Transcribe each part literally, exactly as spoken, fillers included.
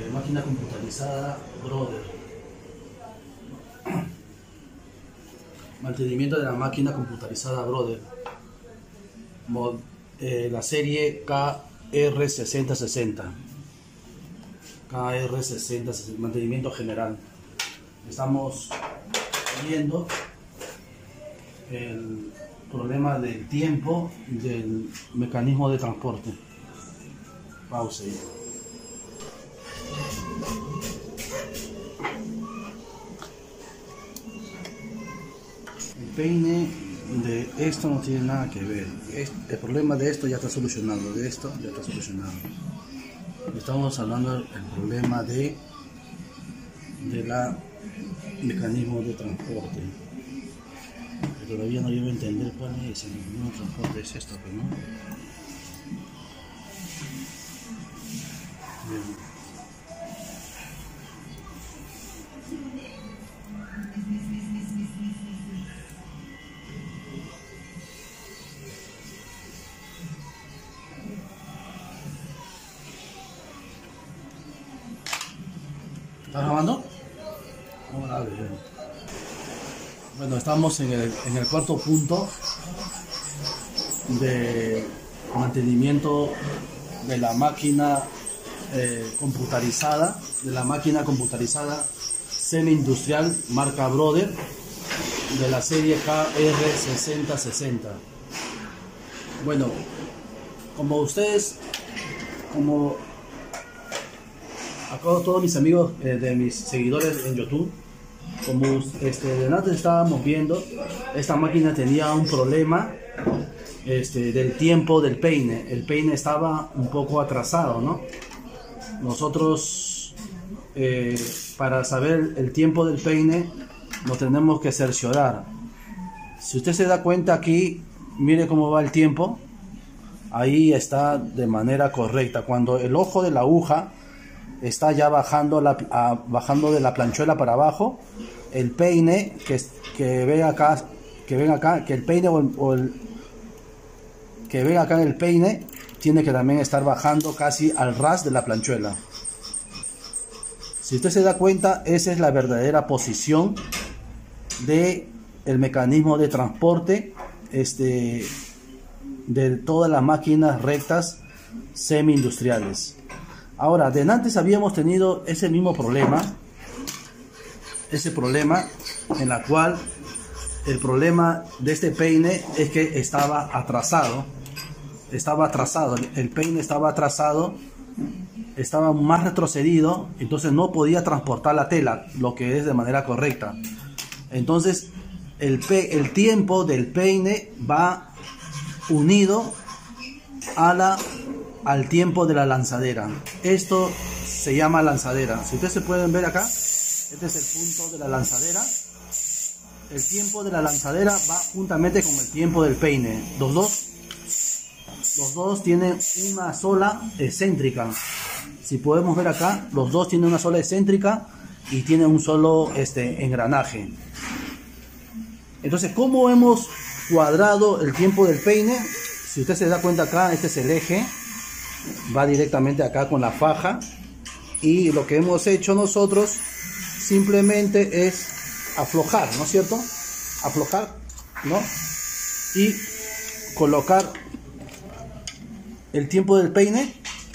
máquina computarizada Brother. Mantenimiento de la máquina computarizada Brother. Mod, eh, la serie K R sesenta sesenta. K R sesenta sesenta. Mantenimiento general. Estamos viendo el problema del tiempo del mecanismo de transporte. Pausa ahí. El peine de esto no tiene nada que ver. El problema de esto ya está solucionado. De esto ya está solucionado. Estamos hablando del problema de de la mecanismo de transporte. Que todavía no llevo a entender cuál es el mecanismo de transporte. Es esto, pero no. Bien. ¿Estás grabando? No, dale, bien. Bueno, estamos en el, en el cuarto punto de mantenimiento de la máquina eh, computarizada, de la máquina computarizada semi-industrial marca Brother de la serie K R sesenta sesenta. Bueno, como ustedes, como acá todos mis amigos eh, de mis seguidores en YouTube, como este, de antes estábamos viendo, esta máquina tenía un problema este, del tiempo del peine. El peine estaba un poco atrasado, ¿no? Nosotros, eh, para saber el tiempo del peine, nos tenemos que cerciorar. Si usted se da cuenta aquí, mire cómo va el tiempo. Ahí está de manera correcta. Cuando el ojo de la aguja está ya bajando, la, a, bajando de la planchuela para abajo, el peine que, que ven acá, que ven acá, que el peine o el, o el que ven acá en el peine tiene que también estar bajando casi al ras de la planchuela. Si usted se da cuenta, esa es la verdadera posición de el mecanismo de transporte este, de todas las máquinas rectas semi-industriales. Ahora, de antes habíamos tenido ese mismo problema, ese problema en la cual el problema de este peine es que estaba atrasado, estaba atrasado, el peine estaba atrasado, estaba más retrocedido, entonces no podía transportar la tela, lo que es de manera correcta. Entonces, el, pe el tiempo del peine va unido a la al tiempo de la lanzadera. Esto se llama lanzadera. Si ustedes se pueden ver acá, este es el punto de la lanzadera. El tiempo de la lanzadera va juntamente con el tiempo del peine. Los dos, los dos tienen una sola excéntrica. Si podemos ver acá, los dos tienen una sola excéntrica y tienen un solo este, engranaje. Entonces, ¿cómo hemos cuadrado el tiempo del peine? Si usted se da cuenta acá, este es el eje. Va directamente acá con la faja, y lo que hemos hecho nosotros simplemente es aflojar, ¿no es cierto? Aflojar, ¿no? Y colocar el tiempo del peine.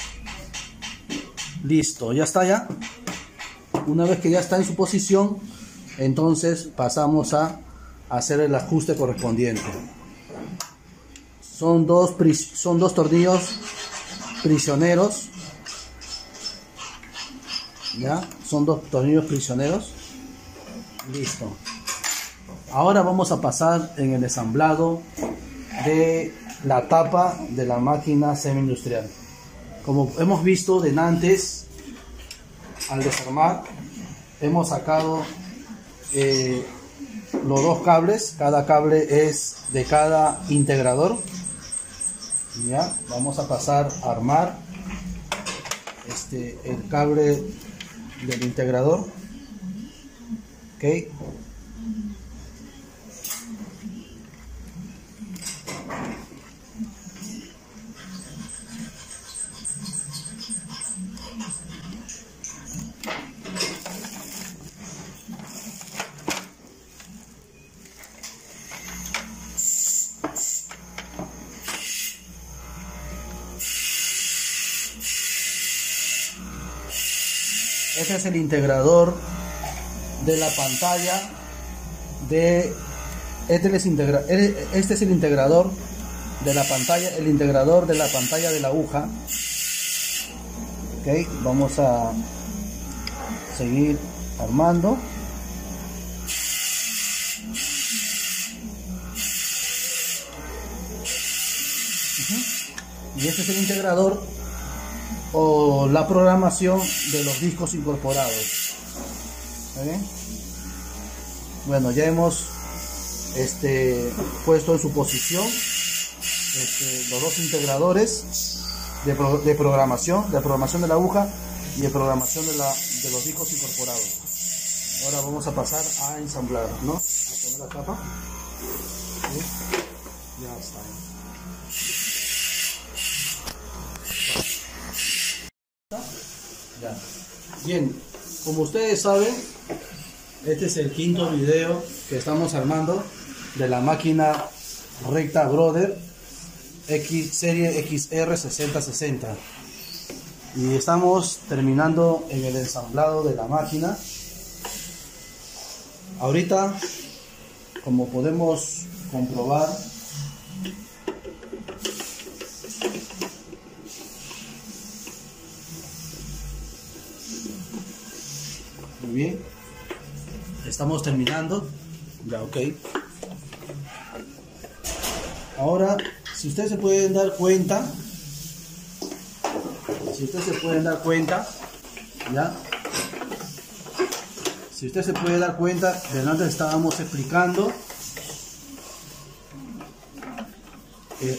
Listo, ya está ya. Una vez que ya está en su posición, entonces pasamos a hacer el ajuste correspondiente. Son dos, son dos tornillos prisioneros, ya son dos tornillos prisioneros. Listo. Ahora vamos a pasar en el ensamblado de la tapa de la máquina semi-industrial. Como hemos visto de antes, al desarmar hemos sacado eh, los dos cables. Cada cable es de cada integrador. Ya, vamos a pasar a armar este, el cable del integrador. Ok. Este es el integrador de la pantalla de este es, integra, este es el integrador de la pantalla, el integrador de la pantalla de la aguja. Ok, vamos a seguir armando. Uh-huh. Y este es el integrador o la programación de los discos incorporados. ¿Okay? Bueno, ya hemos este, puesto en su posición este, los dos integradores de, pro, de programación, de programación de la aguja y de programación de, la, de los discos incorporados. Ahora vamos a pasar a ensamblar, ¿no? A poner la tapa. ¿Sí? Ya está. Ya. Bien, como ustedes saben, este es el quinto video que estamos armando de la máquina recta Brother X serie X R sesenta sesenta, y estamos terminando en el ensamblado de la máquina. Ahorita, como podemos comprobar, muy bien, estamos terminando ya. Ok, ahora si ustedes se pueden dar cuenta, si ustedes se pueden dar cuenta, ya, si ustedes se pueden dar cuenta, delante estábamos explicando eh,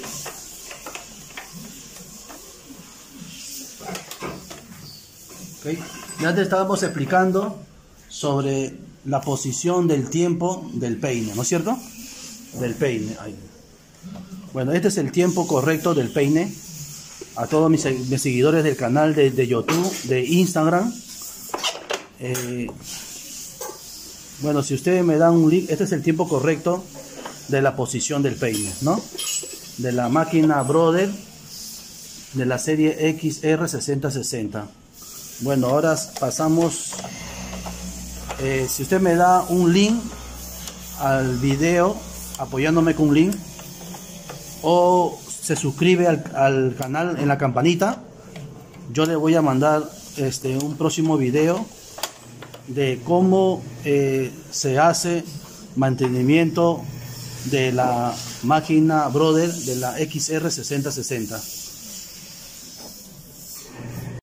okay, ya te estábamos explicando sobre la posición del tiempo del peine, ¿no es cierto? Del peine. Ahí. Bueno, este es el tiempo correcto del peine. A todos mis, mis seguidores del canal de, de YouTube, de Instagram. Eh, bueno, si ustedes me dan un link, este es el tiempo correcto de la posición del peine, ¿no? De la máquina Brother de la serie X R sesenta sesenta. Bueno, ahora pasamos. Eh, si usted me da un link al video, apoyándome con un link, o se suscribe al, al canal en la campanita, yo le voy a mandar este, un próximo video de cómo eh, se hace mantenimiento de la máquina Brother de la X R sesenta sesenta.